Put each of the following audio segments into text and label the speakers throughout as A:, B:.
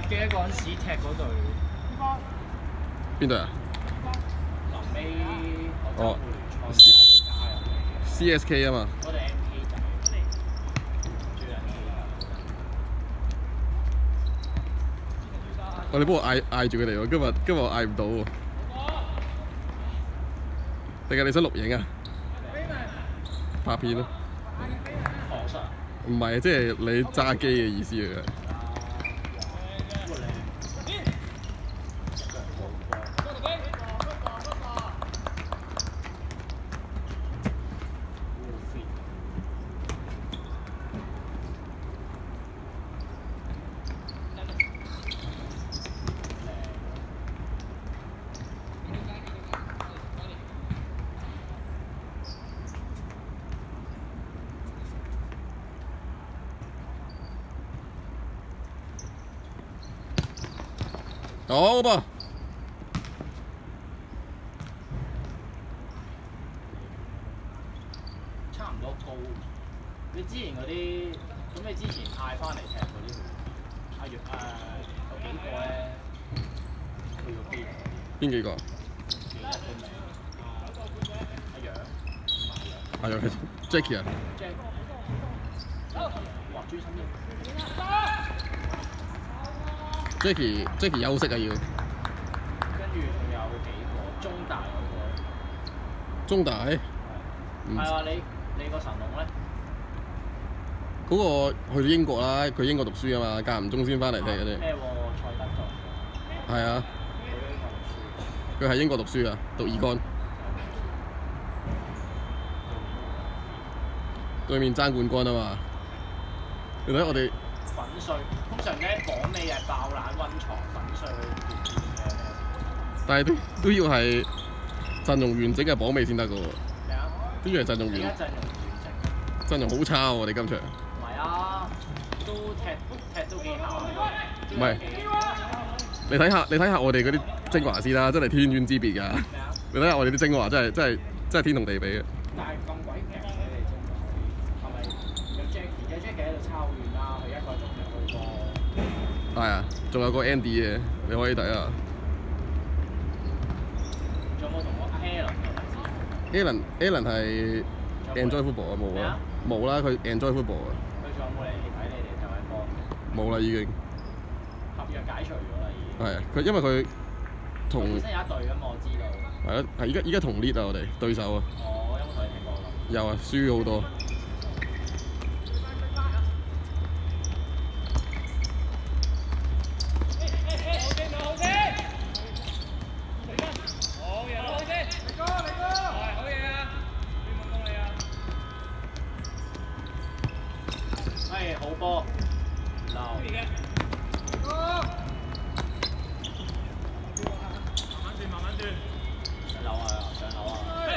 A: 記得嗰陣時踢嗰隊
B: 邊隊啊？
A: 臨尾
B: 哦
A: 我周會聯賽有一隊加入嚟
B: CSK 啊嘛。
A: 嗰隊 MK 仔，最人氣。
B: 你幫我嗌住佢哋喎，今日我嗌唔到喎。定係你想錄影啊？拍片咯。
A: 學術。
B: 唔係，即係你揸機嘅意思嚟嘅。好噃。
A: 差唔多高。你之前嗰啲，咁你之前嗌翻嚟踢嗰啲，阿楊有幾個咧？去咗邊？
B: 邊幾個？
A: 記得個名。
B: 阿楊 Jackie 啊。
A: 哇！追身型。
B: Jackie 休息啊要。
A: 跟住仲有幾個中大嗰個。
B: 中大。
A: 係啊，你個神龍咧？
B: 嗰個去咗英國啦，佢英國讀書啊嘛，間唔中先翻嚟踢嗰啲。
A: 咩喎？蔡德作。
B: 係啊。佢喺英國讀書啊，讀二幹。對面爭冠軍啊嘛！你睇我哋
A: 粉碎，通常咧榜尾係爆冷溫床粉碎嘅。
B: 但係都要係陣容完整嘅榜尾先得㗎喎。
A: 咩啊？
B: 都要係陣容完。
A: 而家陣容完整。
B: 陣容好差喎！我哋今場。
A: 唔係啊，都踢都幾巧。
B: 唔係。你睇下我哋嗰啲精華先啦，真係天淵之別㗎。
A: 咩啊？
B: 你睇下我哋啲精華真係天同地比嘅。
A: 但係咁鬼平嘅你精華，係咪有 Jackie 喺度抄完啦？佢一個鐘就去過。
B: 係啊，仲有個 Andy 嘅，你可以睇下。
A: 仲有冇同個
B: Alan 係 Enjoy Football 啊，冇啊，冇啦，佢 Enjoy Football 啊。
A: 佢仲有冇嚟睇你哋就係幫？
B: 冇啦，已經。
A: 合約解除咗啦，已經。
B: 係啊，因為佢同
A: 本身有一隊㗎嘛，我知道。
B: 係啊，係依家同 lead 啊，我哋對手啊。
A: 哦，有冇同你踢過㗎？
B: 有啊，輸好多。
A: 好波，流。慢慢轉。上樓啊！上樓啊！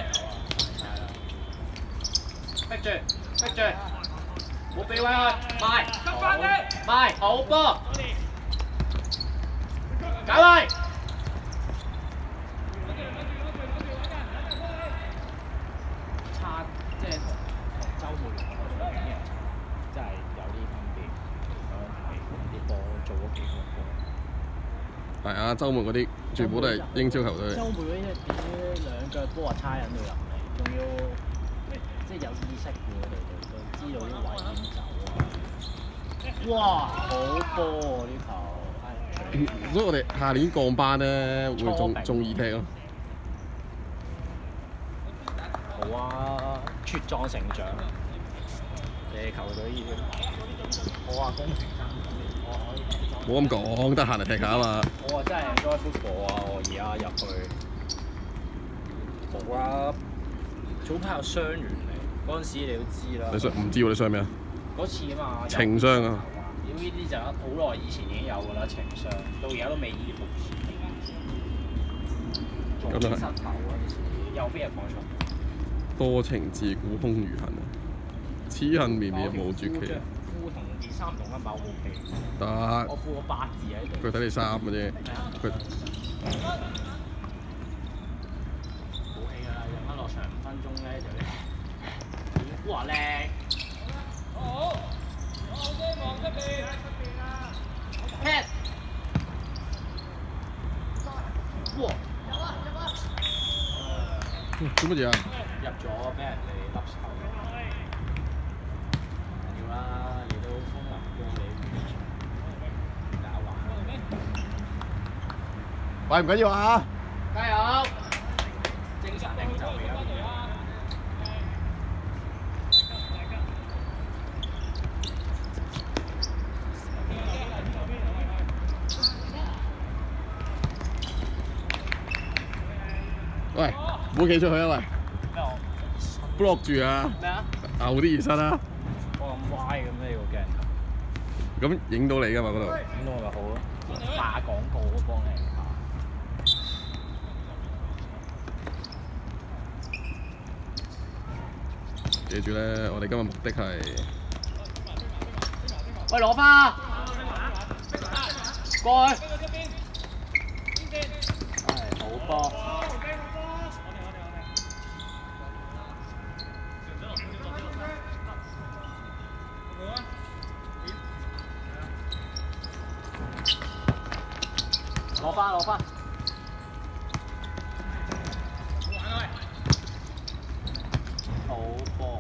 A: 逼住，冇俾位佢，賣，好波，解位。差，即係同周末嗰種嘅人差，真係有啲分別。啲波做咗幾個波。
B: 係啊，週末嗰啲全部都係英超球隊。
A: 週末嗰啲兩腳波啊，差人到入嚟，仲要即係有意識嘅，佢哋都知道啲位點走啊！哇，好波喎呢球！
B: 所以我哋下年降班咧，會仲易踢咯。
A: 好啊，茁壯成長。你哋球隊已經，我話工程生，我可以踢。
B: 冇咁講，得閒嚟踢下啊嘛。
A: 我話真係 enjoy football 啊！我而家入去冇啦，早排有傷完嚟，嗰陣時你都知啦。
B: 你傷唔知喎？你傷咩啊？
A: 嗰次啊嘛。
B: 情傷啊！
A: 屌呢啲就好耐以前已經有㗎啦，情傷到而家都未醫復。
B: 咁都係。
A: 膝頭嗰陣時，右邊係放錯。
B: 多情自古空餘恨啊！此恨綿綿無絕期。
A: 褲同件衫同一包 OK。
B: 得。
A: 我褲個8字喺度。
B: 佢睇你衫嘅啫。佢。
A: 冇氣㗎啦，入翻落場5分鐘咧就哇靚！好，望出邊啊！ 哇！
B: 做乜嘢啊？
A: 入咗，俾人哋笠手。要啦，你都風雲過你搞壞。
B: 喂，唔緊要啊！
A: 加油！精神領袖嚟㗎。
B: 喂，唔好企出去啊！喂
A: 咩我
B: ，block 住啊！
A: 咩啊？
B: 牛啲熱身啊！
A: 我咁歪嘅咩個鏡頭？
B: 咁影到你㗎嘛嗰度？
A: 咁我咪好咯，打廣告都幫你下。
B: 記住咧，我哋今日目的係
A: 喂，攞花過去。係好波。攞花攞花。好波。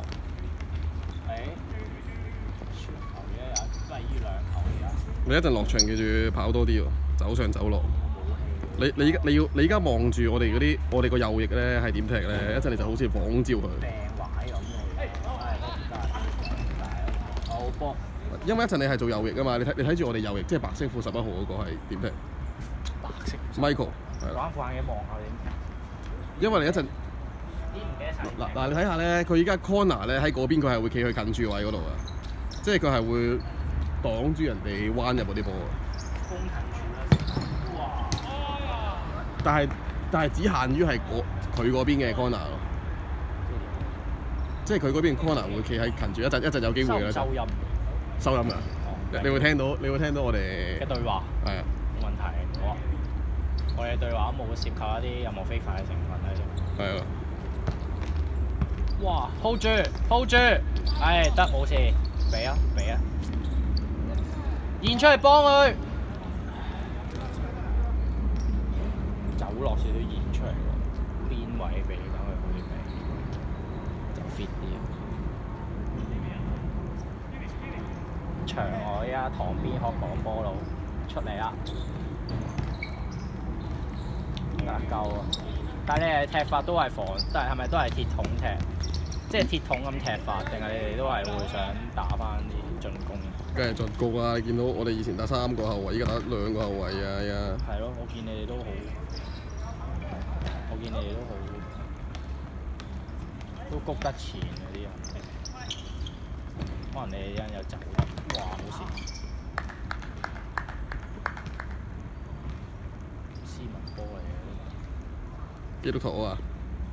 A: 全球嘅有都係依兩球而家。
B: 你一陣落場記住跑多啲喎，走上走落。你而家望住我哋個右翼咧係點踢咧？一陣你就好似仿照佢。
A: 病壞咁嘅。好波。
B: 因為一陣你係做右翼啊嘛，你睇住我哋右翼，即係白色褲11號嗰個係點踢？
A: 白色。
B: Michael 係啦。
A: 玩副眼鏡望下點。
B: 因為你一陣
A: 咦唔記得晒。
B: 嗱你睇下咧，佢依家 corner 咧喺嗰邊，佢係會企去近柱位嗰度啊，即係佢係會擋住人哋彎入嗰啲波啊。
A: 攻近柱啦！哇！
B: 但係只限於係佢嗰邊嘅 corner 咯，即係佢嗰邊 corner 會企喺近住，一陣有機會嘅。
A: 收音。
B: 收音啊！你會聽到我哋
A: 嘅對話。
B: 係啊。
A: 冇問題，好啊。我哋對話冇涉及一啲任何非法嘅成分喺度。
B: 係啊。
A: 哇 ！hold 住 ，hold 住，唉，得冇事，俾啊，現出嚟幫佢，走落少少現出嚟喎，邊位俾等佢好啲俾，就 fit 啲啊！場外啊，旁邊學廣波佬出嚟啦，得夠啊！但係你哋踢法都係防，係咪都係鐵桶踢？即係鐵桶咁踢法，定係你哋都係會想打翻啲進攻？
B: 梗係進攻啦！你見到我哋以前打3個後衞，依家打2個後衞啊！
A: 係咯，我見你哋都好，都谷得前嗰啲人。可能你哋一陣又走啦，哇！好事。斯文波嚟嘅。
B: 基督徒啊！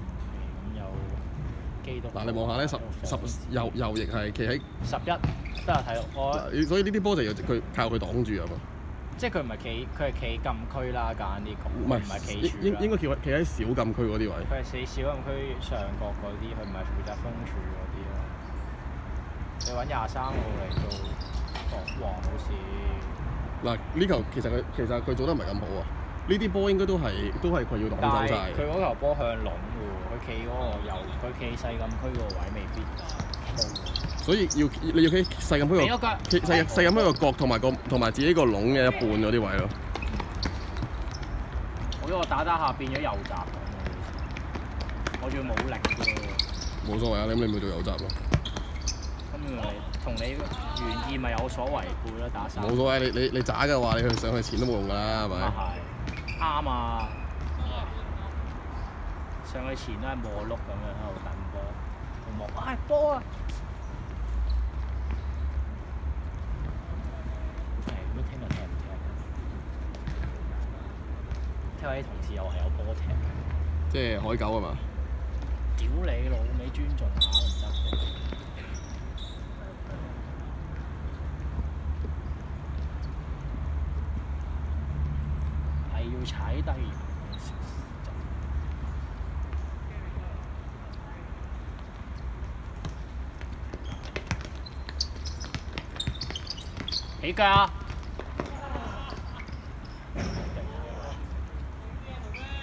B: 嗱，你望下咧，右翼係企喺
A: 11，得啊睇到我。
B: 所以呢啲波就要佢靠佢擋住啊嘛。
A: 即係佢唔係企，佢係企禁區啦，揀啲球，唔係企柱啦。
B: 應該企喺小禁區嗰啲位。
A: 佢係死小禁區上角嗰啲，佢唔係負責封柱嗰啲咯。你揾23號嚟做，哇！好似
B: 嗱，呢球其實佢做得唔係咁好啊。呢啲波應該都係佢要擋走晒。
A: 佢嗰球波向籠嘅喎，佢企嗰個佢企細禁區個位未必好。所以
B: 你要企細禁區個細禁區個角同埋自己個籠嘅一半嗰啲位咯。
A: 我打下變咗右閘咁，我仲要冇力嘅。
B: 冇所謂啊，咁你咪做右閘咯。
A: 咁咪同你原意咪有所違背咯，打手。
B: 冇所謂，你渣嘅話，你上去前都冇用㗎啦，係咪？
A: 啱啊！上去前都係磨碌咁樣喺度等波，好望，波啊！咁聽日踢唔踢？聽下啲同事又話有波踢。
B: 即係海狗啊嘛？
A: 屌你老味，尊重下都唔得。係要踩低。起腳啊！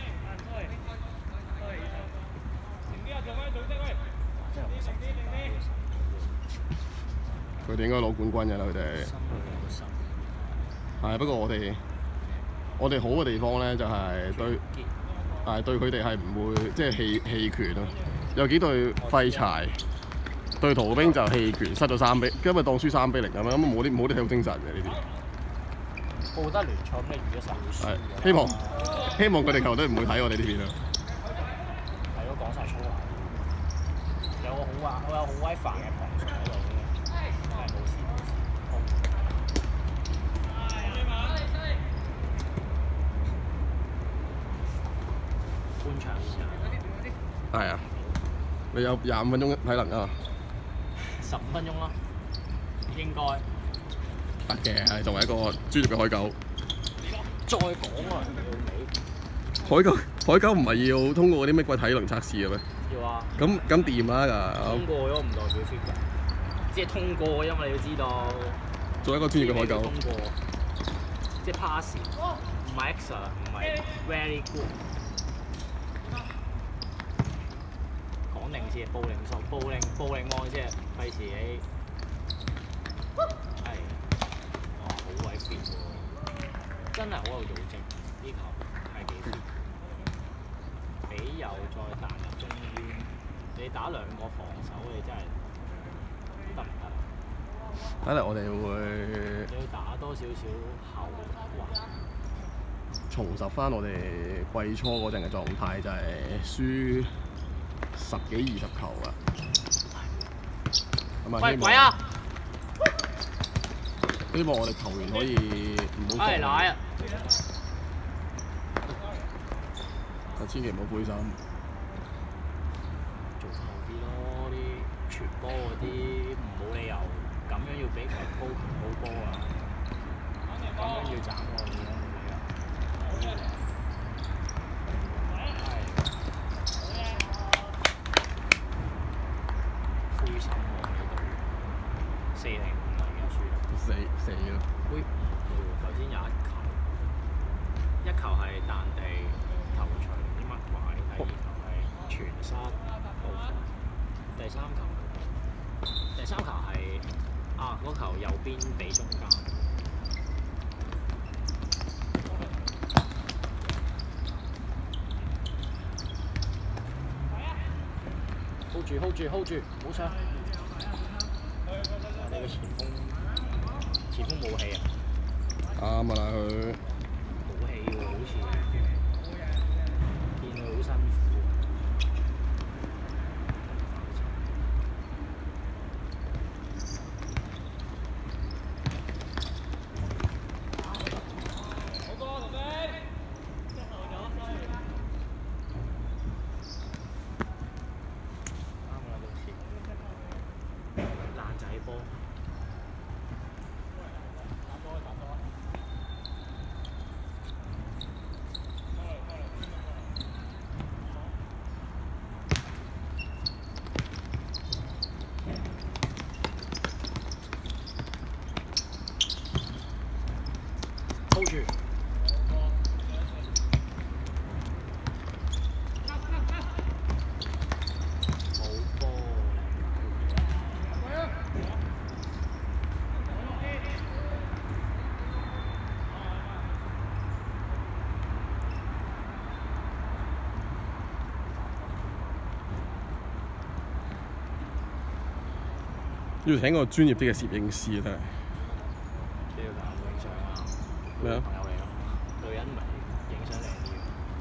A: 真係好辛苦㗎，呢個辛苦。
B: 佢哋應該攞冠軍㗎啦，佢哋。
A: 辛苦好辛
B: 係不過我哋好嘅地方咧，就係對，但係對佢哋係唔會即係棄權咯。有幾隊廢柴對逃兵就棄權，失咗3比，因為當輸3-0咁樣，咁冇啲體育精神嘅呢啲。
A: 報得聯賽咩預咗實會輸
B: 係希望佢哋球隊唔會睇我哋呢邊啦。
A: 係咯，講晒粗口。我有好威煩嘅旁述喺度嘅，係冇事。半場
B: 係啊，你有25分鐘體能啊
A: 15分鐘咯，應該。
B: 得嘅，係作為一個專業嘅海狗。
A: 再講啊，
B: 海狗唔係要通過嗰啲咩鬼體能測試嘅咩？
A: 要啊。
B: 咁掂啦，
A: 通過咗唔代表 fit 㗎，即係通過，因為你要知道。
B: 做一個專業嘅海狗。
A: 通過，即係 pass， 唔係 excellent， 唔係 very good。講定先，報令案先，費事你。係。哇！好鬼 fit 喎，真係好有組織，呢球係幾 fit。比又再彈入中圈，你打2個防守，你真係得唔得？
B: 睇嚟我哋會
A: 你要打多少後環，
B: 重拾翻我哋季初嗰陣嘅狀態，就係輸10幾20球啊！
A: 喂鬼啊！
B: 希望我哋球員可以唔好放
A: 奶啊！
B: 千祈唔好灰心。
A: 做後啲咯，啲傳波嗰啲冇理由咁樣要俾球高波啊！咁樣要斬我哋咯，冇理由。灰心喎呢度，4-0啦已經輸啦。
B: 死咯！
A: 喂，頭先有一球係彈地頭槌唔知乜鬼，第2球係傳失報，第3球係嗰球右邊俾中間。hold 住，唔好上。你個前鋒冇氣啊！
B: 啱啊啦佢。
A: 冇氣喎，好似見佢好辛苦。爛仔波。hold 住。
B: 要請個專業啲嘅攝影師啊！真係。
A: 你要同人影相啊？
B: 咩啊？
A: 朋友嚟咯，女人咪影相靚啲。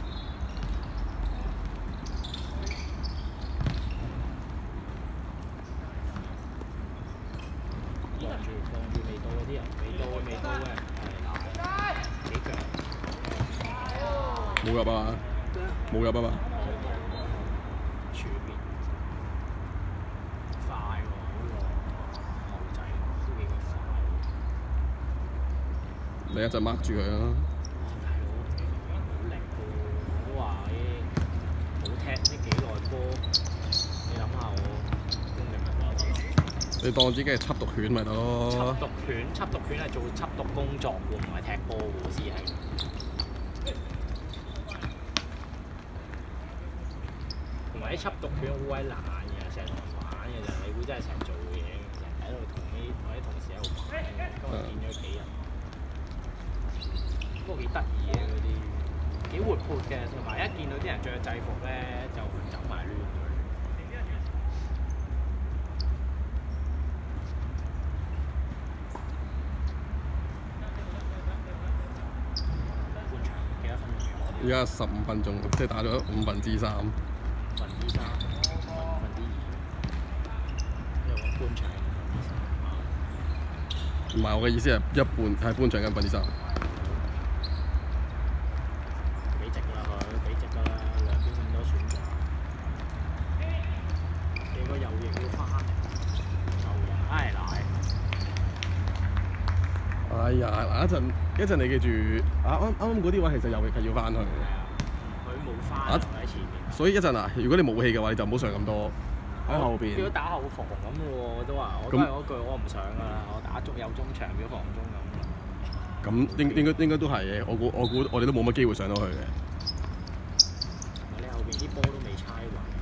A: 望住未到嗰啲人，未到嘅，係幾腳？
B: 冇入啊！冇入啊嘛！
A: 全面快喎，嗰個後仔都幾快。
B: 你一陣掹住佢啊！
A: 大佬好力喎，我都話冇踢呢幾耐波，你諗下我功力咪
B: 你當自己係緝毒犬咪得咯？
A: 緝毒犬係做緝毒工作喎，唔係踢波喎，只係。同埋啲緝毒犬好鬼懶嘅，成日同人玩。 嘅就係你會真係成日做嘢，成日喺度同啲同事喺度玩，今日見咗幾人，不過幾得意嘅嗰啲，幾活潑嘅，同埋一見到啲人着制服咧就走埋亂佢。半場幾多分鐘？
B: 而家15分鐘，即係打咗3/5。
A: 2/3，2/2，因為半場
B: 唔係，我嘅意思係一半係半場緊3/3。
A: 幾值啦佢，幾值㗎啦，兩邊咁多選擇。你個右翼要翻，右翼唉奶。
B: 哎呀，嗱一陣你記住，啱嗰啲位其實右翼係要翻去嘅。
A: 佢冇翻喺前面。
B: 所以一陣如果你冇氣嘅話，你就唔好上咁多喺後邊。
A: 變咗打後防咁喎，我都話我都係嗰句，我唔想㗎啦，我打足有中場表防中咁。
B: 咁應該都係嘅，我估我哋都冇乜機會上到去嘅。
A: 你後邊啲波都未猜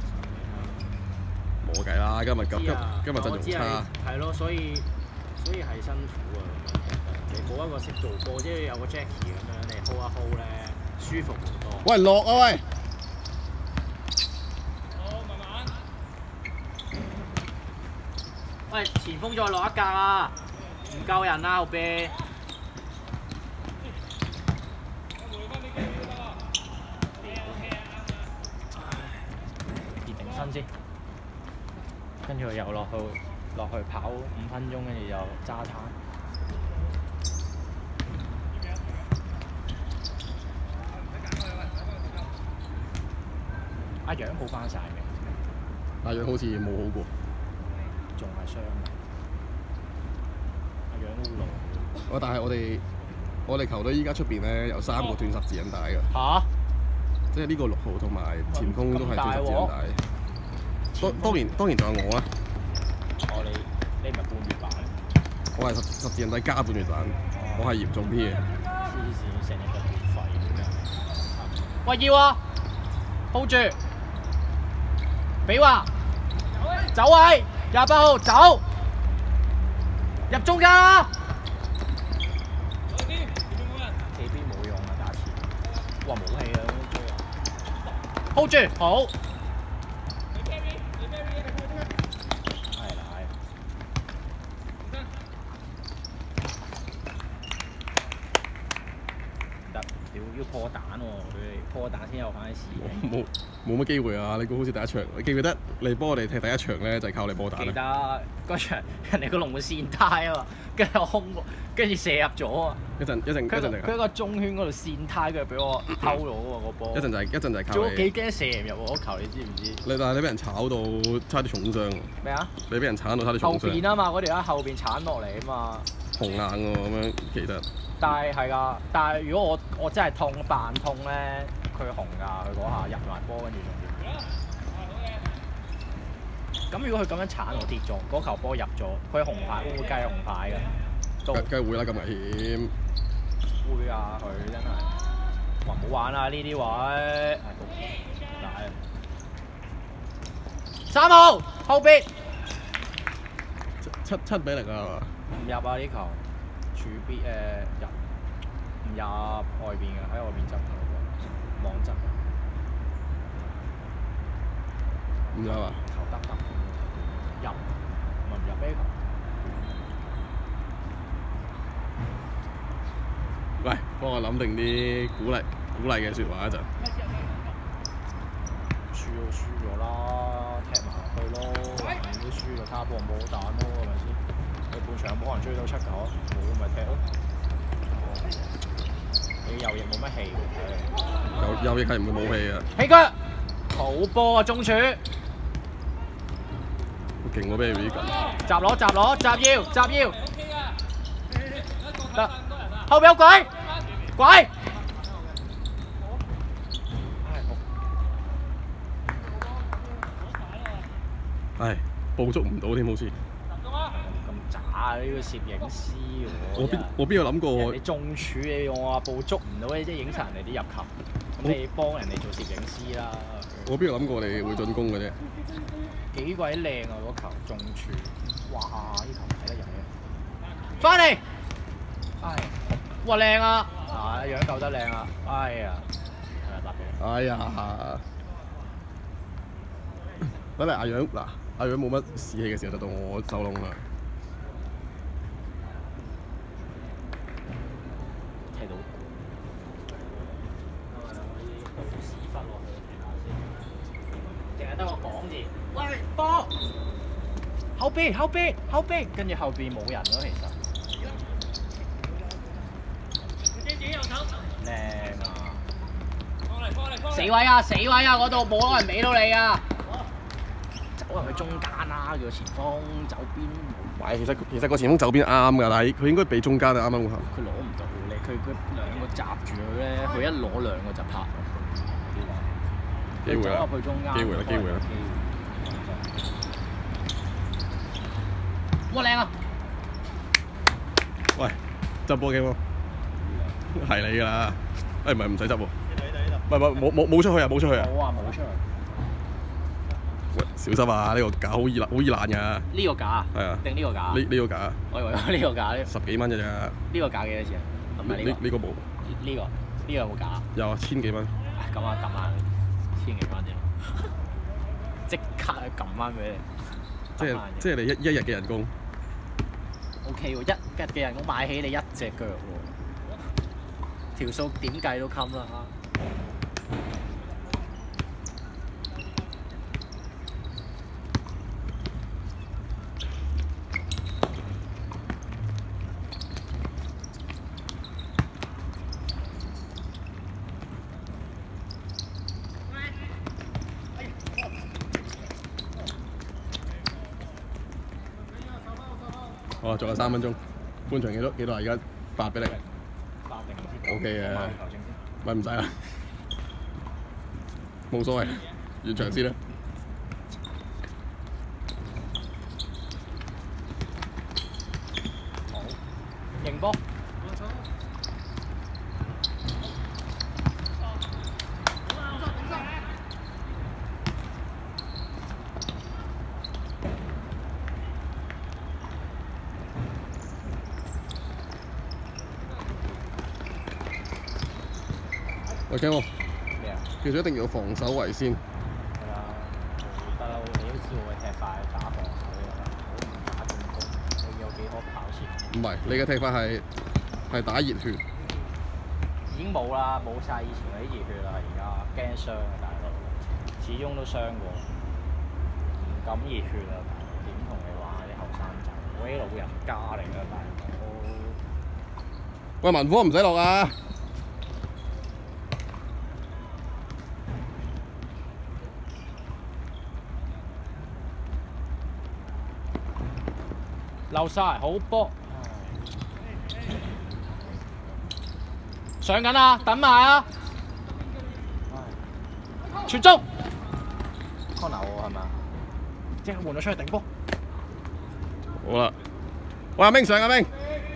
A: 勻。
B: 冇計啦，今日陣容差。
A: 係咯，所以係辛苦啊咁樣。你冇一個識做波，即係有個 Jackie 咁樣，你 hold 一 hold 咧，舒服好多。
B: 喂，落啊喂！
A: 喂，前鋒再落一格啊！唔夠人啦後邊。熱定身先，跟住又落去跑5分鐘，跟住又揸攤。阿楊好翻晒未？
B: 阿楊好似冇好過。
A: 仲係傷嘅，阿楊好老。
B: 但係我哋球隊依家出邊咧有3個斷十字韌帶㗎。
A: 嚇！
B: 即係呢個6號同埋前鋒都係斷十字韌帶。當然仲有我啦。
A: 你唔係半月板？
B: 我係十字韌帶加半月板，我係嚴重啲嘅。
A: 黐線，成日個月費咁樣。喂，要啊 ！hold 住，比華，走位，28號走，入中間啦！企邊冇用啊，打前。哇，冇氣啊，追啊 ！hold 住，好。要破蛋喎，佢哋破蛋先有翻啲事。
B: 冇乜機會啊！你估好似第一場，你記唔記得你幫我哋踢第一場咧，就係靠你破蛋啊？
A: 記得嗰場人哋個龍門跣胎啊嘛，跟住我空，跟住射入咗啊！
B: 一陣
A: 佢喺個中圈嗰度跣胎，跟住俾我偷咗喎個波。
B: 一陣就係靠你。
A: 仲幾驚射唔入喎嗰球，你知唔知？
B: 但係你俾人炒到差啲重傷。
A: 咩啊？
B: 你俾人鏟到差啲重傷。
A: 後邊啊嘛，嗰條喺後邊鏟落嚟啊嘛。
B: 紅眼喎咁樣記得。
A: 但係㗎，但係如果我真係痛扮痛咧，佢紅㗎，佢嗰下入埋波跟住仲點？咁如果佢咁樣鏟我跌咗，嗰球波入咗，佢紅牌會唔會計紅牌㗎？
B: 梗係會啦，咁危險。
A: 會啊，佢真係。哇！唔好玩啦呢啲位。係。3號後邊。
B: 7比0啊！
A: 唔入啊呢球，柱邊入，唔入外邊嘅，喺外邊執嘅，網執。
B: 唔入啊？
A: 球得，入，唔入呢球。
B: 喂，幫我諗定啲鼓勵嘅説話一陣。
A: 輸都輸咗啦，踢埋落去咯，都輸就卡波冇蛋咯，係咪先？你半場冇可能追到7球啊，冇咪踢咯。你右翼冇乜氣喎，
B: 右翼係唔會冇氣嘅。
A: 起腳，好波啊中柱，
B: 勁喎 Barry 咁。
A: 閘腰，得，後邊有鬼，
B: 唉，捕捉唔到添，好似。
A: 咁渣呢個攝影師喎！
B: 我邊有諗過？
A: 你中柱你用我話捕捉唔到，你即係影晒人哋啲入球，咁你幫人哋做攝影師啦。
B: 我邊有諗過你會進攻嘅啫？
A: 幾鬼靚啊！嗰球中柱，哇！呢球睇得入嘅，翻嚟，唉，哇靚啊！啊樣救得靚啊！哎呀，係啊，
B: 哎呀，睇嚟阿楊嗱，阿楊冇乜士氣嘅時候就到我收窿啦。
A: 踢到，屎忽落去，淨係得個講字，喂波，後邊，跟住後邊冇人咯，其實。靚啊！死位啊！嗰度冇人俾到你啊！走入去中間啦，叫前鋒走邊。
B: 喂，其實個前鋒走邊啱㗎，但係佢應該俾中間啊，啱啱嗰球。
A: 佢攞唔到咧，佢兩個閘住佢咧，佢一攞兩個就拍。
B: 機會啦！
A: 走入去中間。
B: 機會啦！
A: 哇靚啊！
B: 喂，執波 game 喎，係你㗎啦！唔係唔使執喎。冇出去啊！冇出去。喂，小心啊！呢個架好易爛㗎。
A: 呢個架？係啊。定呢個架？
B: 呢個架。
A: 我以為呢個架咧。
B: 10幾蚊嘅啫。
A: 呢個架幾多錢啊？
B: 呢個冇。
A: 呢個有冇架？
B: 有啊，1000幾蚊。
A: 咁啊，揼下1000幾蚊啫。即刻去撳翻俾你。
B: 即係你一日嘅人工。
A: OK 喎，一日嘅人工買起你一隻腳喎，條數點計都襟啦。
B: 哦，仲有3分鐘，半場幾多？而家8比0。O K 嘅，咪唔使啦，冇所謂，完場先啦。
A: 好，贏波。
B: 喂，Ken喎，
A: 咩啊？
B: 其實一定要防守為先。
A: 係啊，不嬲你都知我嘅踢法係打防守㗎啦，我唔打進攻，你有幾可跑前？
B: 唔係，你嘅踢法係打熱血。
A: 已經冇啦，冇晒以前嗰啲熱血啦，而家驚傷啊大佬，始終都傷過，唔敢熱血啊大佬，點同你話啲後生仔？我啲老人家嚟㗎大佬。
B: 喂，文科唔使落啊！
A: 漏晒，好波！上緊啊，等埋啊！傳中 ，corner 喎係咪啊？即刻換咗出去頂波。
B: 好啦，喂阿明上阿明。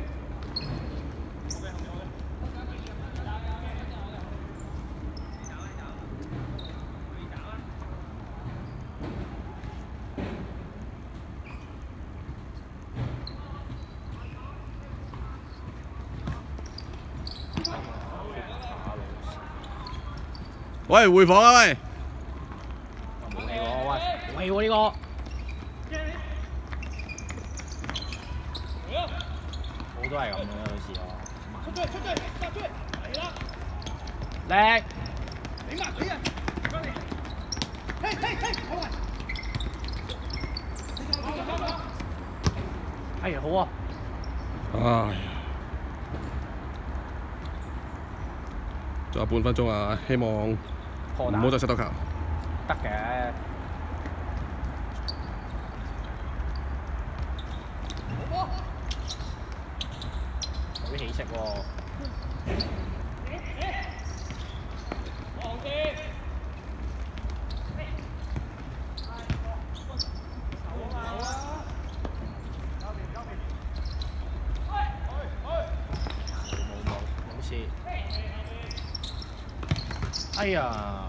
B: 喂，回防啊喂！
A: 冇氣喎，喂，冇氣喎呢個。好多係咁嘅有時候。出去，嚟啦！叻！你啊！嘿，好啊！哎呀，好啊！
B: 唉，仲有半分鐘啊，希望唔好再失到球。
A: 得嘅。有啲起色喎。冇事。哎呀！